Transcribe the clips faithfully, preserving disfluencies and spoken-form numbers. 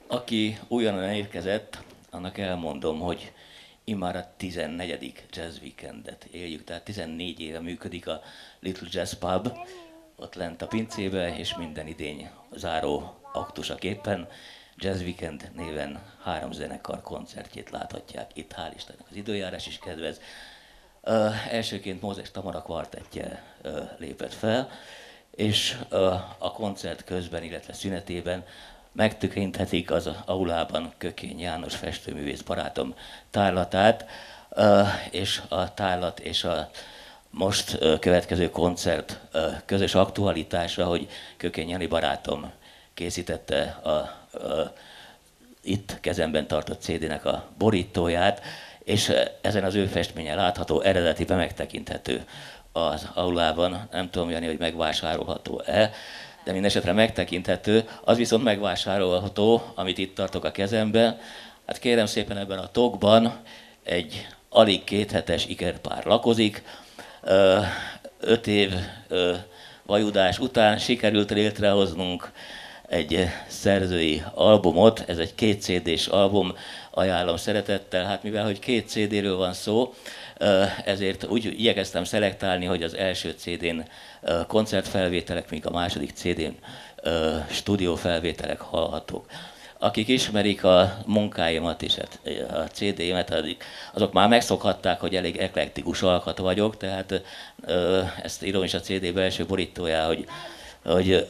Aki újonnan érkezett, annak elmondom, hogy immár a tizennegyedik Jazz Weekendet éljük, tehát tizennégy éve működik a Little Jazz Pub, ott lent a pincébe, és minden idény záró aktusaképpen Jazz Weekend néven három zenekar koncertjét láthatják. Itt hál' Istennek az időjárás is kedvez. Uh, elsőként Mózes Tamara kvartettje uh, lépett fel, és uh, a koncert közben, illetve szünetében megtekinthetik az aulában Kökény János festőművész barátom tárlatát, uh, és a tárlat és a most uh, következő koncert uh, közös aktualitása, hogy Kökény Jani barátom készítette a, a itt kezemben tartott cé dé-nek a borítóját, és ezen az ő festménye látható, eredetiben megtekinthető az aulában. Nem tudom, Jani, hogy megvásárolható-e, de mindesetre megtekinthető. Az viszont megvásárolható, amit itt tartok a kezemben. Hát kérem szépen, ebben a tokban egy alig kéthetes ikerpár lakozik. Öt év vajudás után sikerült létrehoznunk egy szerzői albumot, ez egy két cé dés album, ajánlom szeretettel. Hát mivel, hogy két cé dé-ről van szó, ezért úgy igyekeztem szelektálni, hogy az első cé dén koncertfelvételek, míg a második cé dén stúdiófelvételek hallhatók. Akik ismerik a munkáimat és a cé dé-met, azok már megszokhatták, hogy elég eklektikus alkat vagyok, tehát ezt írom is a cé dé belső borítójá, hogy, hogy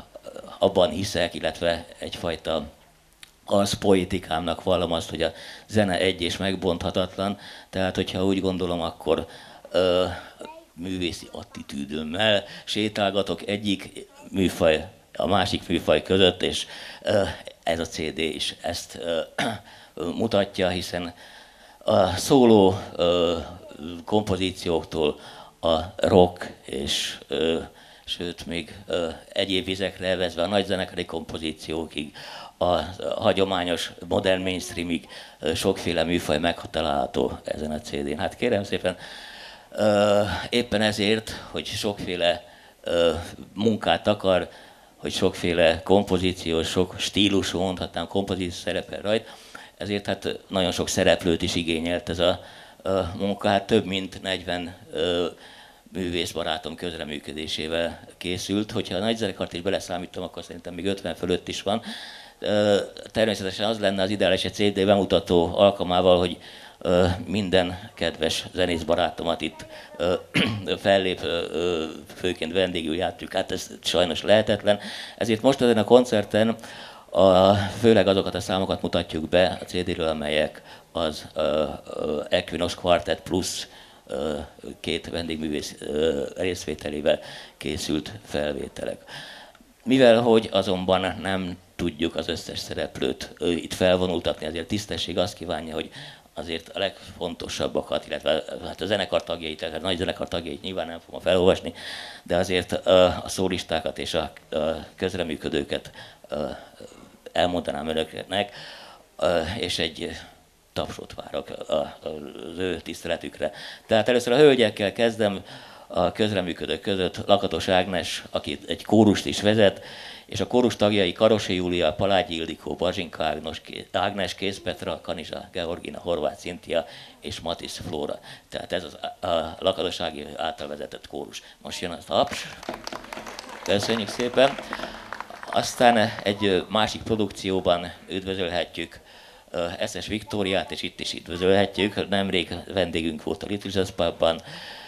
abban hiszek, illetve egyfajta az poétikámnak vallom azt, hogy a zene egy és megbonthatatlan, tehát hogyha úgy gondolom, akkor ö, művészi attitűdömmel sétálgatok egyik műfaj a másik műfaj között, és ö, ez a cé dé is ezt ö, mutatja, hiszen a szóló ö, kompozícióktól a rock és ö, sőt, még ö, egyéb vizekre elvezve a nagyzenekari kompozíciókig, a hagyományos modern mainstreamig ö, sokféle műfaj megtalálható ezen a cé dén. Hát kérem szépen, ö, éppen ezért, hogy sokféle ö, munkát akar, hogy sokféle kompozíció, sok stílusú, mondhatnám, kompozíció szerepel rajta, ezért hát nagyon sok szereplőt is igényelt ez a, a munka, hát több mint negyven ö, művészbarátom közreműködésével készült. Hogyha a nagyzenekart is beleszámítom, akkor szerintem még ötven fölött is van. Természetesen az lenne az ideális egy cé dé bemutató alkalmával, hogy minden kedves zenészbarátomat itt fellép, főként vendégül játszjuk, hát ez sajnos lehetetlen. Ezért most ezen a koncerten a, főleg azokat a számokat mutatjuk be a cé dé-ről, amelyek az Equinox Quartet plusz két vendégművész részvételével készült felvételek. Mivel hogy azonban nem tudjuk az összes szereplőt itt felvonultatni, azért tisztesség azt kívánja, hogy azért a legfontosabbakat, illetve hát a zenekar tagjait, tehát a nagy zenekar tagjait nyilván nem fogom felolvasni, de azért a szólistákat és a közreműködőket elmondanám önöknek, és egy tapsot várok az ő tiszteletükre. Tehát először a hölgyekkel kezdem, a közreműködők között Lakatos Ágnes, aki egy kórust is vezet, és a kórus tagjai Karosi Júlia, Palágyi Ildikó, Bazsinka Ágnes, Ágnes, Kész Petra, Kanizsa Georgina, Horváth Cintia és Matisz Flóra. Tehát ez az a Lakatos Ági által vezetett kórus. Most jön a taps. Köszönjük szépen. Aztán egy másik produkcióban üdvözölhetjük Eszes Viktóriát, és itt is üdvözölhetjük. Nemrég vendégünk volt a Little Jazz Pubban.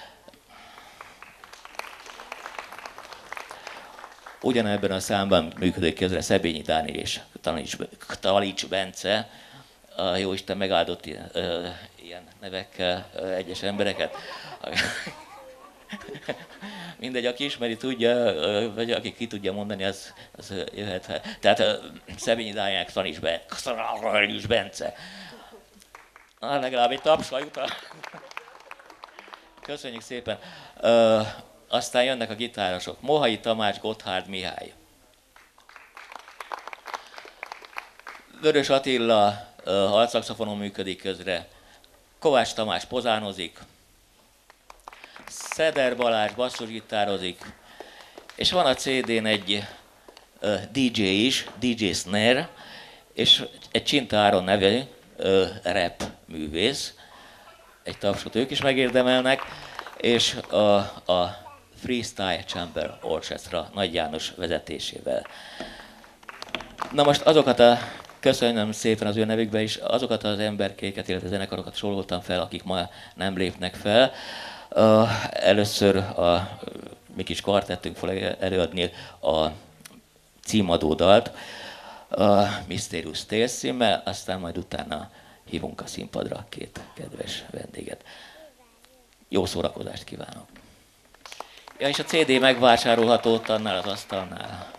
Ugyanebben a számban működők közre Szebényi Dániel és Talics, Talics Bence. A Jóisten megáldott ilyen, ilyen nevekkel egyes embereket. Mindegy, aki ismeri, tudja, vagy aki ki tudja mondani, az, az jöhet fel. Tehát Szebényi Dániel, Talics Bence. Na, legalább egy tapsra jut. Köszönjük szépen. Uh, aztán jönnek a gitárosok. Mohai Tamás, Gotthárd Mihály. Vörös Attila uh, altszaxofonon működik közre. Kovács Tamás pozánozik. Szeder Balázs basszusgitározik. És van a cé dén egy uh, dé dzsé is, dé dzsé Snare, és egy Csinta Áron nevű ö, rap művész, egy tapsot ők is megérdemelnek, és a, a Freestyle Chamber Orchestra Nagy János vezetésével. Na most azokat a, köszönöm szépen az ő nevükbe is, azokat az emberkéket, illetve zenekarokat soroltam fel, akik ma nem lépnek fel. Uh, először a mi kis kvartettünk fog előadni a címadó dalt, a Mysterious Tales címmel, aztán majd utána hívunk a színpadra két kedves vendéget. Jó szórakozást kívánok! Ja, és a cé dé megvásárolható ott annál az asztalnál.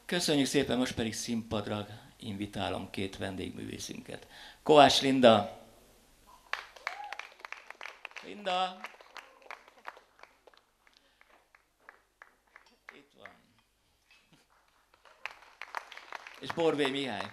Köszönjük szépen, most pedig színpadra invitálom két vendégművészünket. Kovács Linda. Linda. Itt van. És Borbély Mihály.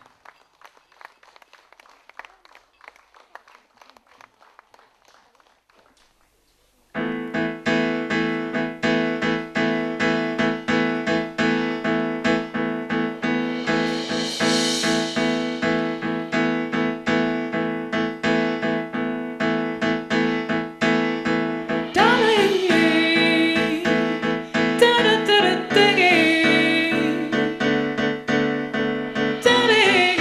Daddy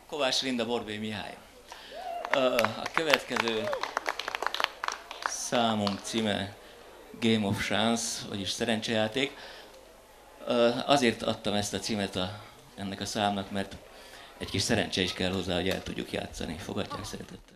Kovács Linda, Borbély Mihály. A következő számunk címe Game of Chance, vagyis szerencsejáték. Azért adtam ezt a címet a, ennek a számnak, mert egy kis szerencse is kell hozzá, hogy el tudjuk játszani. Fogadják szeretettel.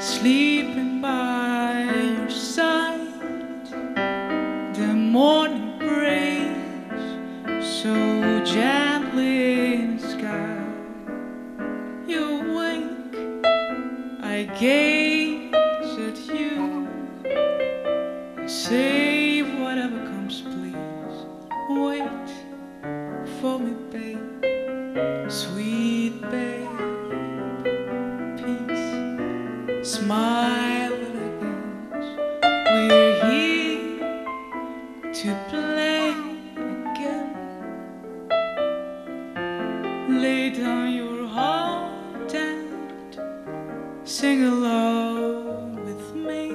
sleeping by your side. The morning breaks so gently in the sky. You wake, I gaze at you, and say whatever comes, please wait for me, babe, sweet babe, peace. Smile at us, we're here to play again. Lay down your heart and sing along with me.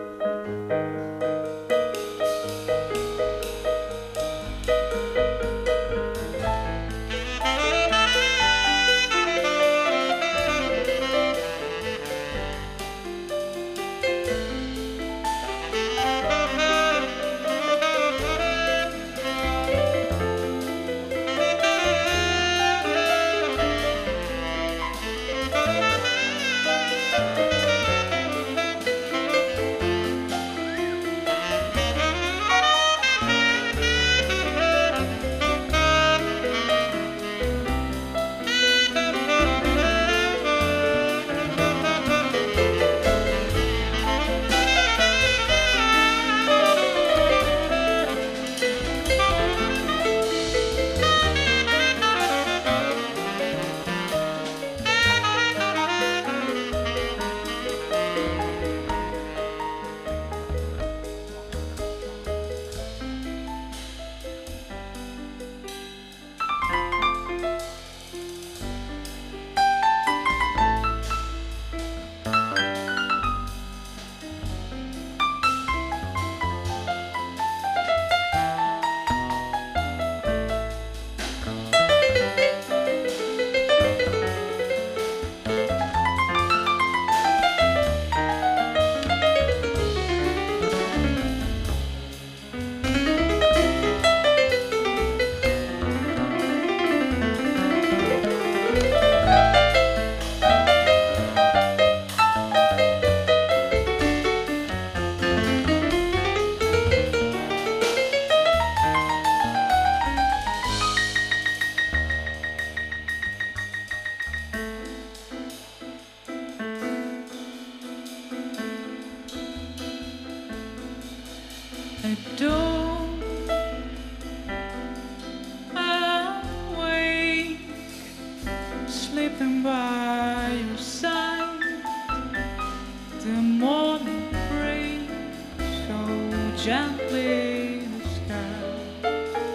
I don't awake, sleeping by your side. The morning breaks so gently in the sky.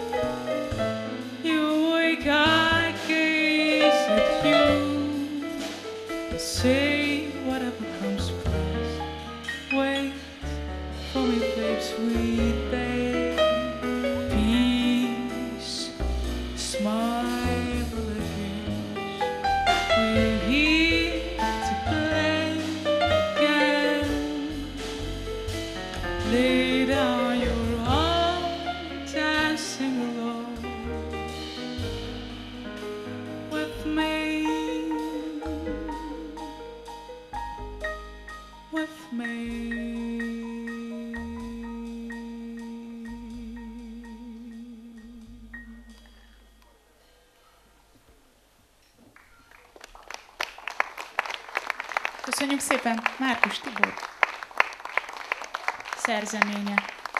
You wake, I gaze at you and say whatever comes, please wait for me, babe, sweet babe, peace, smile at us. We're here to play again. Lay down your heart and sing along with me, with me. Köszönjük szépen, Márkus Tibor szerzeménye.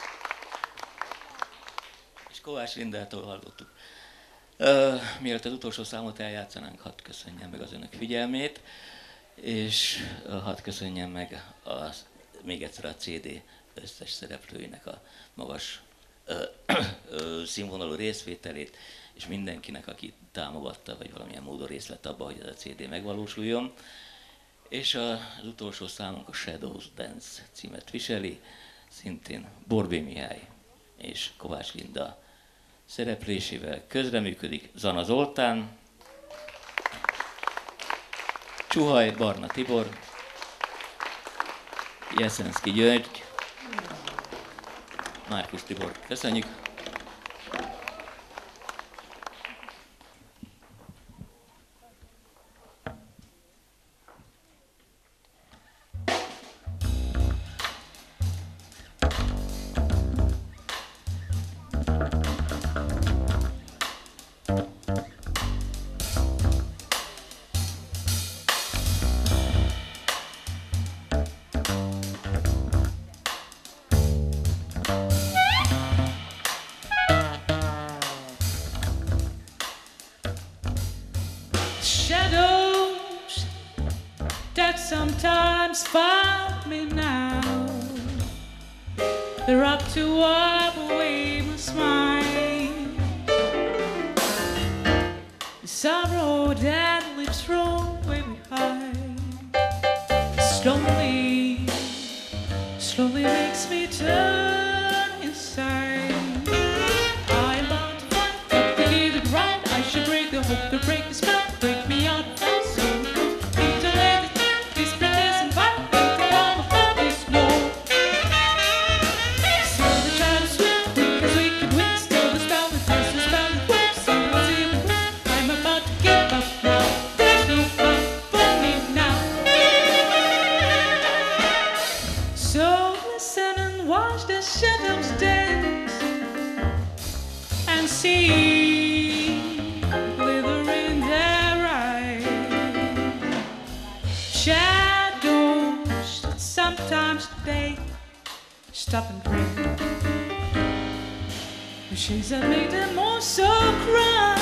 És Kovács Lindától hallottuk. Uh, mielőtt az utolsó számot eljátszanánk, hadd köszönjem meg az önök figyelmét, és uh, hadd köszönjem meg a, még egyszer a cé dé összes szereplőinek a magas uh, uh, színvonalú részvételét, és mindenkinek, aki támogatta, vagy valamilyen módon részt vett abban, hogy ez a cé dé megvalósuljon. És az utolsó számunk a Shadows Dance címet viseli, szintén Borbély Mihály és Kovács Linda szereplésével. Közreműködik Zana Zoltán, Csuhaj Barna Tibor, Jeszenszki György, Márkus Tibor. Köszönjük! sometimes found me now. They're up to wipe away my smile. The sorrow that lives from way behind slowly, slowly makes me turn inside. I'm about to find out the lead and right. I should break the hope to break the spell, break me out of my soul. Need to let it these pretties and fight and take all the fun is more. So the shadows will quick as we can win. Still the spell that has the spell that works. So I'll see you. I'm about to give up now. There's no fun for me now. So listen and watch the shadows dance and see glitter in their eyes. Shadows that sometimes they stop and pray. The shades that make them also cry.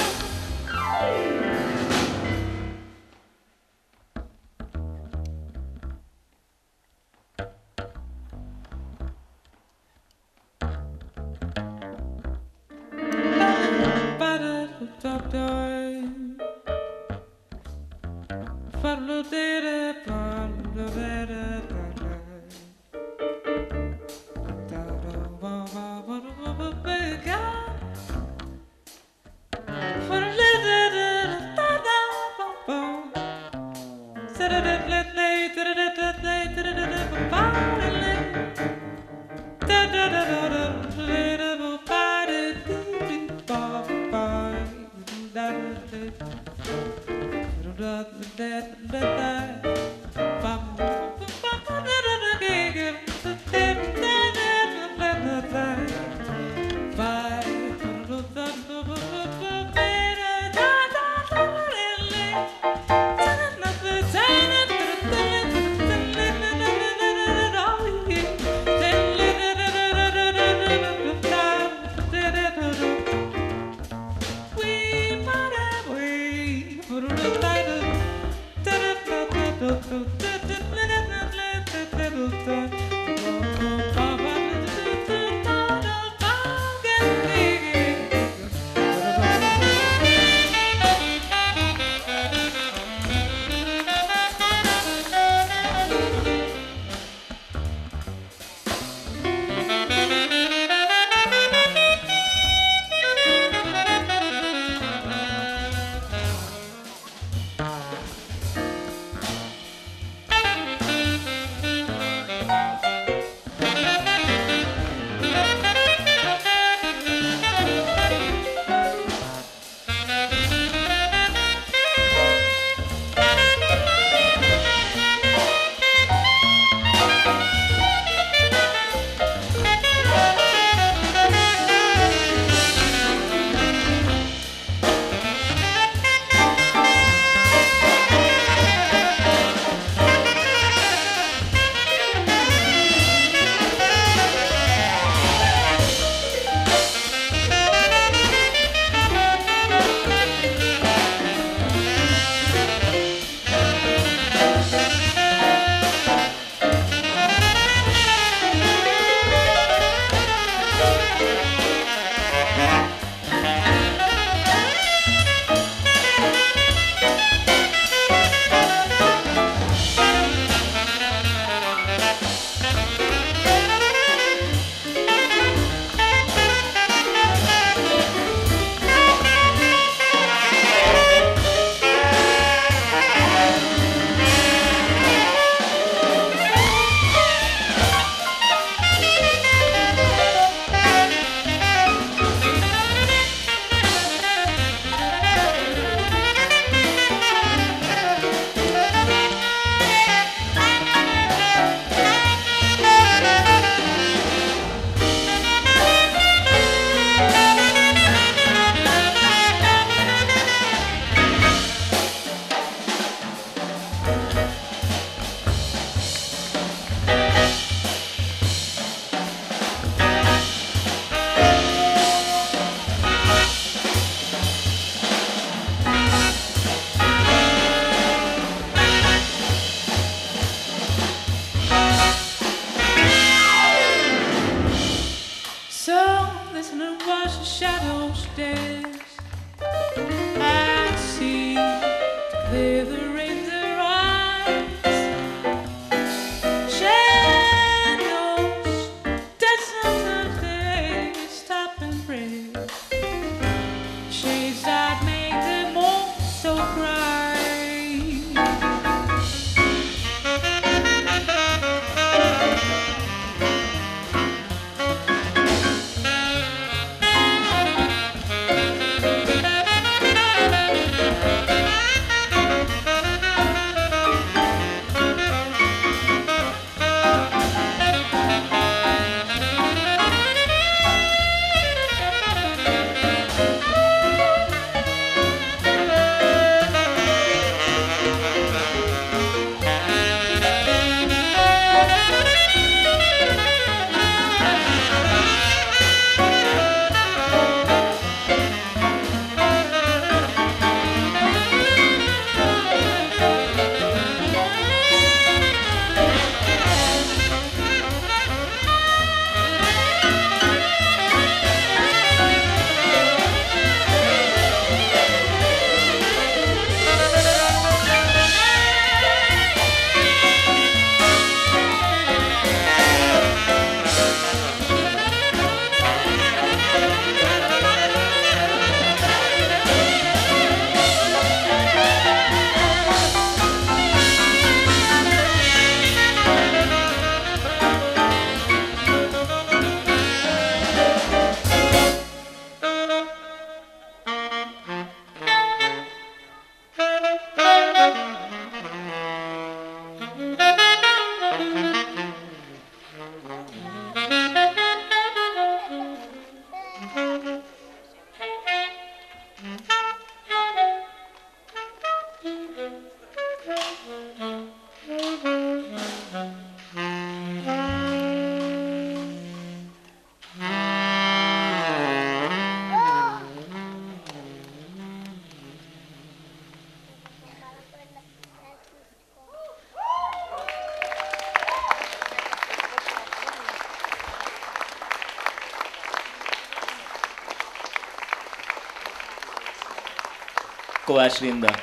Kovács Linda.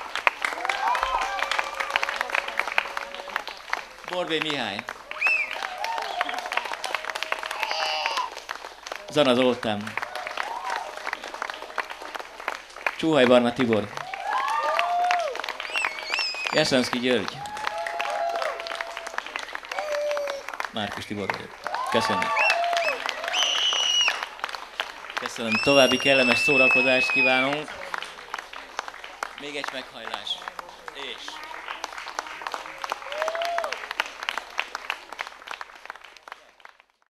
Borbé Mihály. Zana Zoltán. Csuhaj Barna Tibor. Jeszenszki György. Márkus Tibor vagyok. Köszönöm. Köszönöm. További kellemes szórakozást kívánunk. Még egy meghajlás. És...